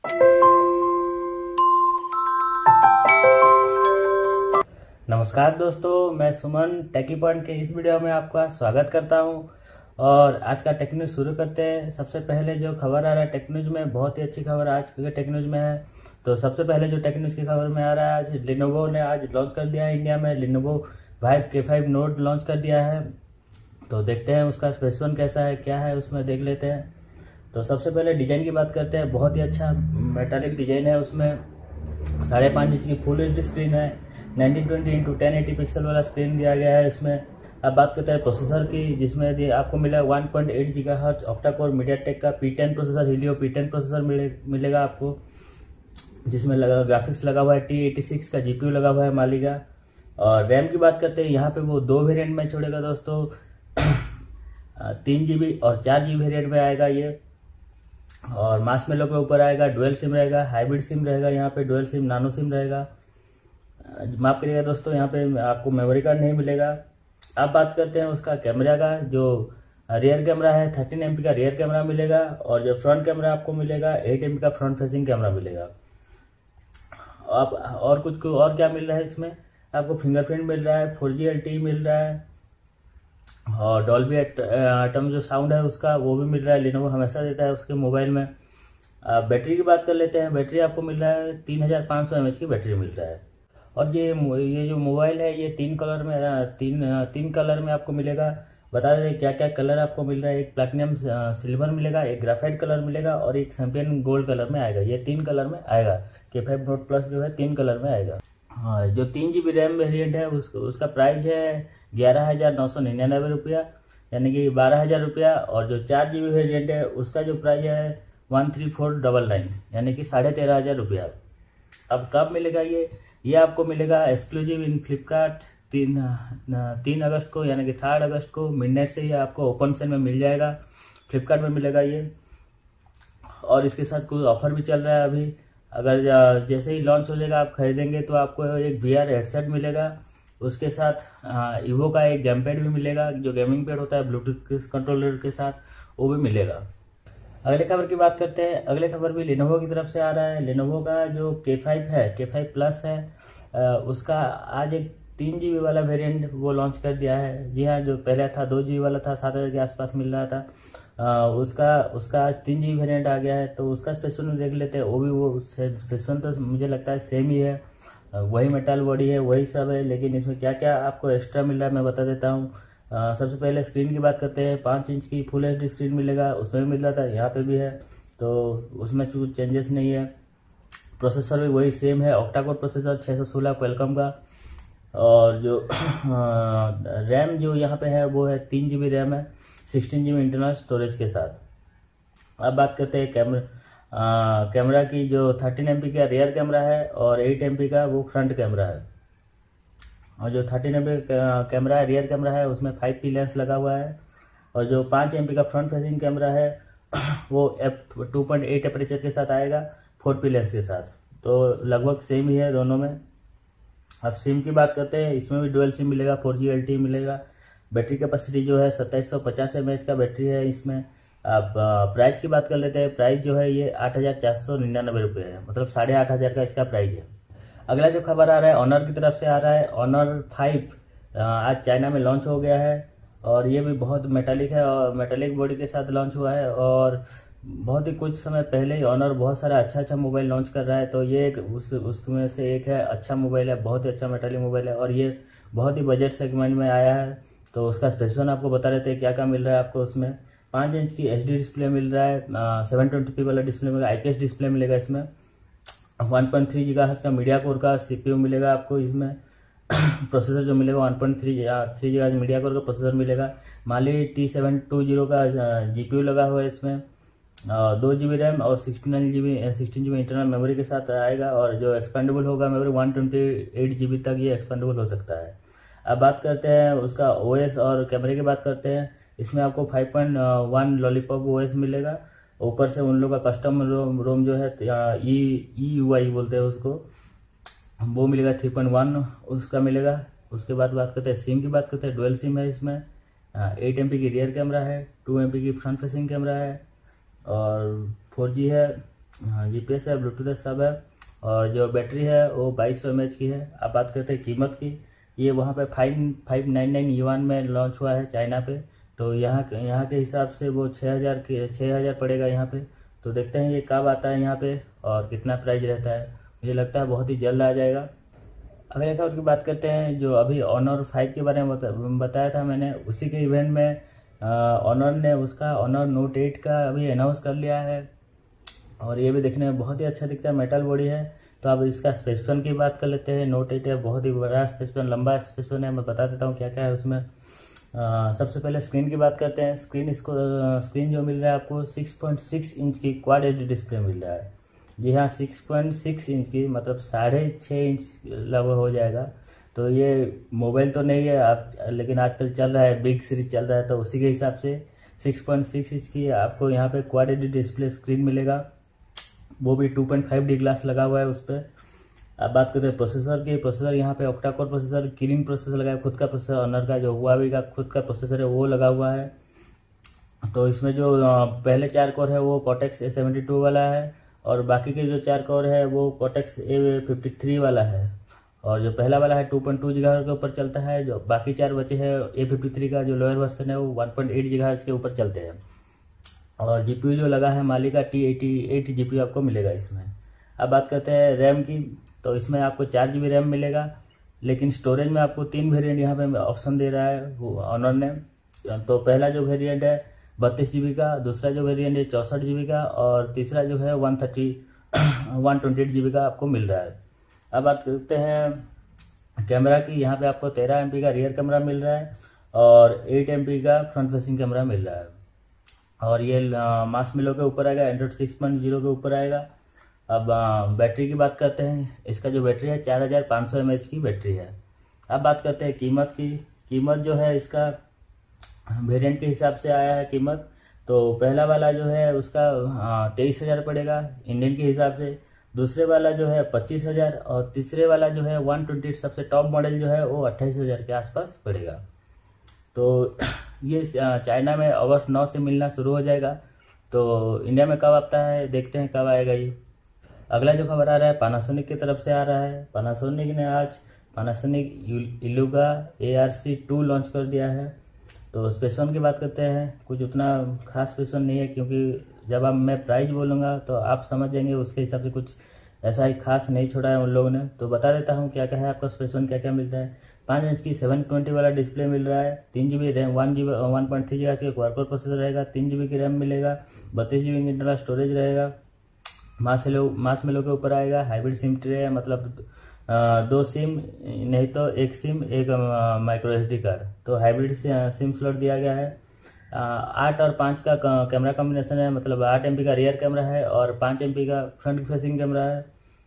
नमस्कार दोस्तों, मैं सुमन टेकी पॉइंट के इस वीडियो में आपका स्वागत करता हूं। और आज का टेक न्यूज़ शुरू करते हैं। सबसे पहले जो खबर आ रहा है टेक न्यूज़ में, बहुत ही अच्छी खबर आज के टेक न्यूज़ में है। तो सबसे पहले जो टेक न्यूज़ की खबर में आ रहा है, आज लेनोवो ने आज लॉन्च कर दिया है इंडिया में। लेनोवो K5 नोट लॉन्च कर दिया है। तो देखते हैं उसका स्पेसिफिकेशन कैसा है, क्या है उसमें, देख लेते हैं। तो सबसे पहले डिज़ाइन की बात करते हैं। बहुत ही अच्छा मेटालिक डिज़ाइन है। उसमें 5.5 इंच की फुल एचडी स्क्रीन है। 1920x1080 पिक्सल वाला स्क्रीन दिया गया है इसमें। अब बात करते हैं प्रोसेसर की, जिसमें आपको मिला 1.8 GHz ऑक्टा कोर मीडियाटेक का P10 processor, Helio P10 processor मिलेगा आपको, जिसमें ग्राफिक्स लगा हुआ है। T86 का GPU लगा हुआ है माली का। और रैम की बात करते हैं, यहाँ पे वो 2 वेरिएंट में छोड़ेगा दोस्तों। 3 GB और 4 GB वेरिएंट में आएगा ये। और मास मेलो के ऊपर आएगा। डुअल सिम रहेगा, हाइब्रिड सिम रहेगा, यहाँ पे डुअल सिम, नानो सिम रहेगा। माफ करिएगा दोस्तों, यहाँ पे आपको मेमोरी कार्ड नहीं मिलेगा। अब बात करते हैं उसका कैमरा का। जो रियर कैमरा है 13 MP का रियर कैमरा मिलेगा। और जो फ्रंट कैमरा आपको मिलेगा 8 MP का फ्रंट फेसिंग कैमरा मिलेगा। अब और कुछ को और क्या मिल रहा है इसमें, आपको फिंगरप्रिंट मिल रहा है, 4G LTE मिल रहा है, और डॉल्बी एटम जो साउंड है उसका वो भी मिल रहा है। लेनोवो हमेशा देता है उसके मोबाइल में। बैटरी की बात कर लेते हैं। बैटरी आपको मिल रहा है 3500 mAh की बैटरी मिल रहा है। और ये जो मोबाइल है ये 3 कलर में तीन कलर में आपको मिलेगा। बता दें क्या क्या कलर आपको मिल रहा है। एक प्लैटिनम सिल्वर मिलेगा, एक ग्राफाइट कलर मिलेगा, और एक चैंपियन गोल्ड कलर में आएगा। ये 3 कलर में आएगा। K5 नोट प्लस जो है 3 कलर में आएगा। हाँ, जो 3 GB रैम वेरियंट है उसका प्राइस है 11,999 रुपया, यानी कि 12,000 रुपया। और जो 4 GB वेरियंट है उसका जो प्राइस है 13,499, यानी कि 13,500 रुपया। अब कब मिलेगा ये आपको मिलेगा एक्सक्लूसिव इन फ्लिपकार्ट 3 अगस्त को, यानी कि 3 अगस्त को मिडनाइट से ही आपको ओपन सेल में मिल जाएगा। फ्लिपकार्ट में मिलेगा ये। और इसके साथ कुछ ऑफर भी चल रहा है अभी। अगर जैसे ही लॉन्च हो जाएगा आप खरीदेंगे तो आपको एक VR हेडसेट मिलेगा। उसके साथ ईवो का एक गेम पैड भी मिलेगा, जो गेमिंग पैड होता है ब्लूटूथ कंट्रोलर के साथ, वो भी मिलेगा। अगले खबर की बात करते हैं। अगले खबर भी लेनोवो की तरफ से आ रहा है। लेनोवो का जो K5 है, K5 प्लस है, उसका आज एक 3 GB वाला वेरिएंट वो लॉन्च कर दिया है। जी हाँ, जो पहले था 2 GB वाला था, 7,000 के आसपास मिल रहा था। उसका आज 3 GB वेरिएंट आ गया है। तो उसका स्पेसिफिकेशन देख लेते हैं। वो स्पेसिफिकेशन तो मुझे लगता है सेम ही है, वही मेटल बॉडी है, वही सब है। लेकिन इसमें क्या क्या आपको एक्स्ट्रा मिल रहा है मैं बता देता हूँ। सबसे पहले स्क्रीन की बात करते हैं। 5 इंच की फुल HD स्क्रीन मिलेगा, उसमें भी मिल रहा था, यहाँ पे भी है। तो उसमें कुछ चेंजेस नहीं है। प्रोसेसर भी वही सेम है, ऑक्टा कोर प्रोसेसर 616 क्वालकॉम का। और जो रैम जो यहाँ पे है वो है 3 GB रैम है, 16 GB इंटरनल स्टोरेज के साथ। अब बात करते हैं कैमरा की। जो 13 MP का रियर कैमरा है और 8 MP का वो फ्रंट कैमरा है। और जो 13 MP कैमरा है, रियर कैमरा है, उसमें 5P लेंस लगा हुआ है। और जो 5 MP का फ्रंट फेसिंग कैमरा है वो f2.8 एपरेचर के साथ आएगा, 4P लेंस के साथ। तो लगभग सेम ही है दोनों में। अब सिम की बात करते हैं। इसमें भी डुअल सिम मिलेगा, 4G LTE मिलेगा। बैटरी कैपेसिटी जो है 2750 mAh का बैटरी है इसमें। अब प्राइस की बात कर लेते हैं। प्राइस जो है ये 8,499 रुपये है, मतलब 8,500 का इसका प्राइस है। अगला जो खबर आ रहा है ऑनर की तरफ से आ रहा है। ऑनर 5 आज चाइना में लॉन्च हो गया है। और ये भी बहुत मेटालिक है और मेटालिक बॉडी के साथ लॉन्च हुआ है। और बहुत ही कुछ समय पहले ही ऑनर बहुत सारा अच्छा मोबाइल लॉन्च कर रहा है। तो ये एक उसमें से एक है। अच्छा मोबाइल है, बहुत ही अच्छा मेटालिक मोबाइल है। और ये बहुत ही बजट सेगमेंट में आया है। तो उसका स्पेसिफिकेशन आपको बता देते हैं क्या क्या मिल रहा है आपको। उसमें 5 इंच की HD डिस्प्ले मिल रहा है, 720p वाला डिस्प्ले मिलेगा, IPS डिस्प्ले मिलेगा इसमें। 1.3 GHz का मीडिया कोर का CPU मिलेगा आपको इसमें। प्रोसेसर जो मिलेगा 1.3 GHz मीडिया कोर का प्रोसेसर मिलेगा। माली T720 का GPU लगा हुआ है इसमें। 2 GB रैम और 16 GB इंटरनल मेमोरी के साथ आएगा। और जो एक्सपेंडेबल होगा मेमोरी 128 GB तक ये एक्सपेंडेबल हो सकता है। अब बात करते हैं उसका OS और कैमरे की बात करते हैं। इसमें आपको 5.1 लॉलीपॉप OS मिलेगा। ऊपर से उन लोग का कस्टम रोम जो है EUI बोलते हैं उसको, वो मिलेगा 3.1 उसका मिलेगा। उसके बाद बात करते हैं सिम की बात करते हैं। डुअल सिम है इसमें। 8 MP की रियर कैमरा है, 2 MP की फ्रंट फेसिंग कैमरा है, और 4G है। हाँ, जीपीएस है, ब्लूटूथ है, सब है। और जो बैटरी है वो 2200 mAh की है। अब बात करते हैं कीमत की। ये वहाँ पे 5599 युआन में लॉन्च हुआ है चाइना पे। तो यहाँ के हिसाब से वो 6000 पड़ेगा यहाँ पे। तो देखते हैं ये कब आता है यहाँ पे और कितना प्राइस रहता है। मुझे लगता है बहुत ही जल्द आ जाएगा। अगले खबर की बात करते हैं, जो अभी ऑनर 5 के बारे में बताया था मैंने, उसी के इवेंट में ऑनर ने उसका ऑनर नोट 8 का अभी अनाउंस कर लिया है। और ये भी देखने में बहुत ही अच्छा दिखता है, मेटल बॉडी है। तो अब इसका स्पेसिफिकेशन की बात कर लेते हैं। नोट 8 है, बहुत ही बड़ा स्पेसिफिकेशन, लंबा स्पेसिफिकेशन है। मैं बता देता हूँ क्या क्या है उसमें। सबसे पहले स्क्रीन की बात करते हैं। स्क्रीन जो मिल रहा है आपको 6.6 इंच की क्वाड एच डी डिस्प्ले मिल रहा है। जी हाँ, 6.6 इंच की, मतलब 6.5 इंच लगभग हो जाएगा। तो ये मोबाइल तो नहीं है आप, लेकिन आजकल चल रहा है, बिग सीरीज चल रहा है, तो उसी के हिसाब से 6.6 इंच की आपको यहाँ पे quad H D display screen मिलेगा। वो भी 2.5D ग्लास लगा हुआ है उस पर। अब बात करते हैं प्रोसेसर की। प्रोसेसर यहाँ पे octa core processor, Kirin processor लगा है, खुद का प्रोसेसर, ऑनर का जो हुआवी का खुद का प्रोसेसर है वो लगा हुआ है। तो इसमें जो पहले 4 कोर है वो कॉर्टेक्स A72 वाला है, और बाकी के जो 4 कोर है वो कॉर्टेक्स A53 वाला है। और जो पहला वाला है 2.2 GHz के ऊपर चलता है। जो बाकी 4 बचे हैं A53 का जो लोअर वर्जन है वो 1.8 GHz के ऊपर चलते हैं। और जीपीयू जो लगा है माली का T88 जीपीयू आपको मिलेगा इसमें। अब बात करते हैं रैम की। तो इसमें आपको 4 GB रैम मिलेगा, लेकिन स्टोरेज में आपको 3 वेरिएंट यहाँ पे ऑप्शन दे रहा है वो ऑनर ने। तो पहला जो वेरिएंट है 32 GB का, दूसरा जो वेरिएंट है 64 GB का, और तीसरा जो है 128 GB का आपको मिल रहा है। अब बात करते हैं कैमरा की। यहाँ पे आपको 13 MP का रियर कैमरा मिल रहा है और 8 MP का फ्रंट फेसिंग कैमरा मिल रहा है। और ये मार्शमेलो के ऊपर आएगा, एंड्रॉइड 6.0 के ऊपर आएगा। अब बैटरी की बात करते हैं। इसका जो बैटरी है 4500 mAh की बैटरी है। अब बात करते हैं कीमत की। कीमत जो है इसका वेरिएंट के हिसाब से आया है कीमत। तो पहला वाला जो है उसका 23,000 पड़ेगा इंडियन के हिसाब से। दूसरे वाला जो है 25,000, और तीसरे वाला जो है 128 सबसे टॉप मॉडल जो है वो 28,000 के आसपास पड़ेगा। तो ये चाइना में अगस्त 9 से मिलना शुरू हो जाएगा। तो इंडिया में कब आता है देखते हैं कब आएगा ये। अगला जो खबर आ रहा है पानासोनिक की तरफ से आ रहा है। पानासोनिक ने आज पानासोनिक इलुगा ARC2 लॉन्च कर दिया है। तो स्पेसिफिकेशन की बात करते हैं। कुछ उतना खास स्पेसिफिकेशन नहीं है, क्योंकि जब अब मैं प्राइस बोलूँगा तो आप समझ जाएंगे, उसके हिसाब से कुछ ऐसा ही खास नहीं छोड़ा है उन लोगों ने। तो बता देता हूँ क्या क्या है आपका स्पेसिफिकेशन, क्या क्या मिलता है। 5 इंच की 720 वाला डिस्प्ले मिल रहा है, 3 GB रैम, 1.3 GHz का क्वाड कोर प्रोसेसर रहेगा, 3 GB की रैम मिलेगा, 32 GB की इंटरनल स्टोरेज रहेगा। मार्शमेलो के ऊपर आएगा। हाइब्रिड सिम ट्रे है, मतलब 2 सिम नहीं तो 1 सिम, एक माइक्रो SD कार्ड। तो हाइब्रिड सिम स्लॉट दिया गया है। 8 और 5 का कैमरा कॉम्बिनेशन है, मतलब 8 MP का रियर कैमरा है और 5 MP का फ्रंट फेसिंग कैमरा है।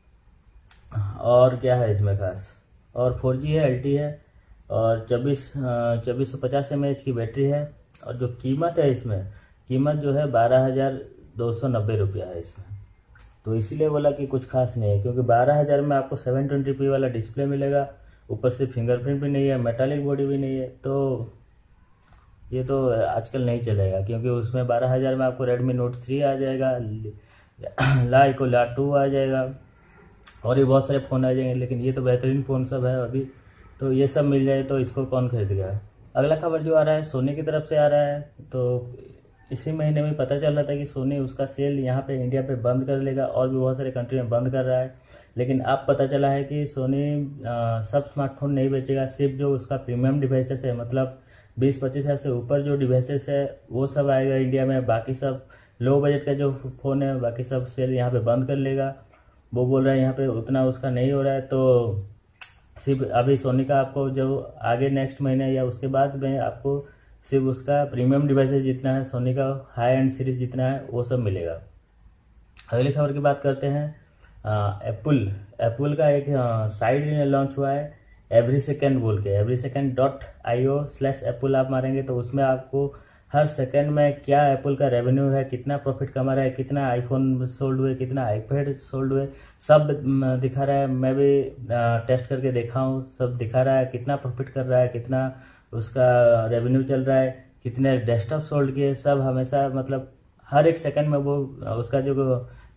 और क्या है इसमें खास, और 4G है, LTE है, और 2450 mAh की बैटरी है। और जो कीमत है इसमें, कीमत जो है 12,290 रुपया है इसमें। तो इसीलिए बोला कि कुछ खास नहीं है, क्योंकि 12,000 में आपको 720p वाला डिस्प्ले मिलेगा, ऊपर से फिंगरप्रिंट भी नहीं है, मेटालिक बॉडी भी नहीं है। तो ये तो आजकल नहीं चलेगा, क्योंकि उसमें 12,000 में आपको Redmi Note 3 आ जाएगा, ला 2 आ जाएगा, और ये बहुत सारे फ़ोन आ जाएंगे। लेकिन ये तो बेहतरीन फ़ोन सब है अभी, तो ये सब मिल जाए तो इसको कौन खरीदेगा। अगला खबर जो आ रहा है सोनी की तरफ से आ रहा है। तो इसी महीने में पता चल रहा था कि सोनी उसका सेल यहाँ पे इंडिया पे बंद कर लेगा, और भी बहुत सारे कंट्री में बंद कर रहा है। लेकिन अब पता चला है कि सोनी सब स्मार्टफोन नहीं बेचेगा, सिर्फ जो उसका प्रीमियम डिवाइसेस है, मतलब 20-25 हज़ार से ऊपर जो डिवाइसेस है वो सब आएगा इंडिया में। बाकी सब लो बजट का जो फ़ोन है, बाकी सब सेल यहाँ पे बंद कर लेगा। वो बोल रहा है यहाँ पे उतना उसका नहीं हो रहा है। तो सिर्फ अभी सोनी का आपको जो आगे नेक्स्ट महीने या उसके बाद में आपको सिर्फ उसका प्रीमियम डिवाइसेस जितना है, सोनी का हाई एंड सीरीज जितना है वो सब मिलेगा। अगली खबर की बात करते हैं। एप्पल का एक साइट लॉन्च हुआ है एवरी सेकेंड बोल के, everysecond.io/Apple आप मारेंगे तो उसमें आपको हर सेकंड में क्या एप्पल का रेवेन्यू है, कितना प्रॉफिट कमा रहा है, कितना आईफोन सोल्ड हुए, कितना आईपैड सोल्ड हुए, सब दिखा रहा है। मैं भी टेस्ट करके देखा हूँ, सब दिखा रहा है कितना प्रॉफिट कर रहा है, कितना उसका रेवेन्यू चल रहा है, कितने डेस्कटॉप सोल्ड किए, सब हमेशा मतलब हर एक सेकंड में वो उसका जो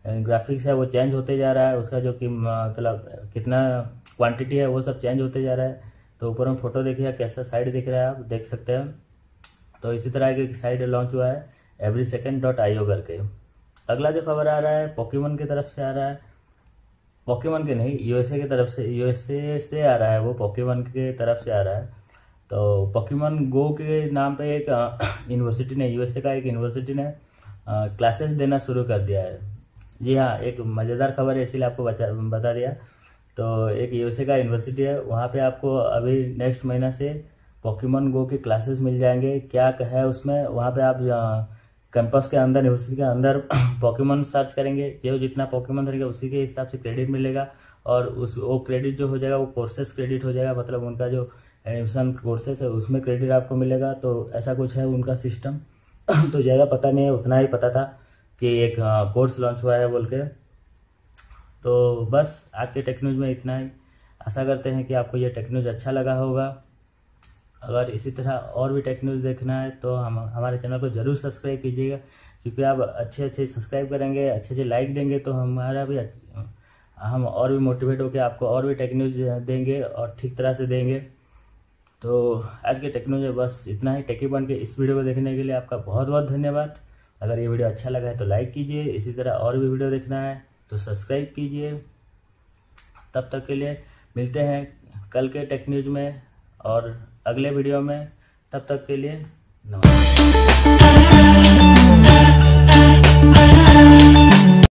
ग्राफिक्स है वो चेंज होते जा रहा है, उसका जो कि मतलब कितना क्वांटिटी है वो सब चेंज होते जा रहा है। तो ऊपर में फोटो देखिए कैसा साइड दिख रहा है, आप देख सकते हैं। तो इसी तरह की साइट लॉन्च हुआ है everysecond.io करके। अगला जो खबर आ रहा है पोकेमॉन की तरफ से आ रहा है, पोकेमॉन के नहीं, यूएसए की तरफ से, यूएसए से आ रहा है वो, पोकेमॉन की तरफ से आ रहा है। तो पोकेमॉन गो के नाम पे एक यूनिवर्सिटी ने, यूएसए का एक यूनिवर्सिटी ने क्लासेस देना शुरू कर दिया है। जी हाँ, एक मज़ेदार खबर है इसीलिए आपको बता दिया। तो एक यूएसए का यूनिवर्सिटी है, वहाँ पे आपको अभी नेक्स्ट महीना से पोकेमॉन गो के क्लासेस मिल जाएंगे। क्या है उसमें, वहाँ पे आप कैंपस के अंदर, यूनिवर्सिटी के अंदर पोकेमॉन सर्च करेंगे, जो जितना पोकेमॉन रहेगा उसी के हिसाब से क्रेडिट मिलेगा। और वो क्रेडिट जो हो जाएगा वो कोर्सेस क्रेडिट हो जाएगा, मतलब उनका जो एडमिशन कोर्सेस है उसमें क्रेडिट आपको मिलेगा। तो ऐसा कुछ है उनका सिस्टम। तो ज़्यादा पता नहीं है, उतना ही पता था कि एक कोर्स लॉन्च हुआ है बोल के। तो बस आज के टेक न्यूज़ में इतना ही। आशा करते हैं कि आपको ये टेक न्यूज़ अच्छा लगा होगा। अगर इसी तरह और भी टेक न्यूज़ देखना है तो हमारे चैनल को ज़रूर सब्सक्राइब कीजिएगा, क्योंकि आप अच्छे सब्सक्राइब करेंगे, अच्छे लाइक देंगे तो हमारा भी हम और भी मोटिवेट होकर आपको और भी टेक न्यूज़ देंगे और ठीक तरह से देंगे। तो आज के टेक न्यूज़ में बस इतना ही। टेकी पॉइंट के इस वीडियो को देखने के लिए आपका बहुत बहुत धन्यवाद। अगर ये वीडियो अच्छा लगा है तो लाइक कीजिए, इसी तरह और भी वीडियो देखना है तो सब्सक्राइब कीजिए। तब तक के लिए मिलते हैं कल के टेक न्यूज़ में और अगले वीडियो में। तब तक के लिए नमस्कार।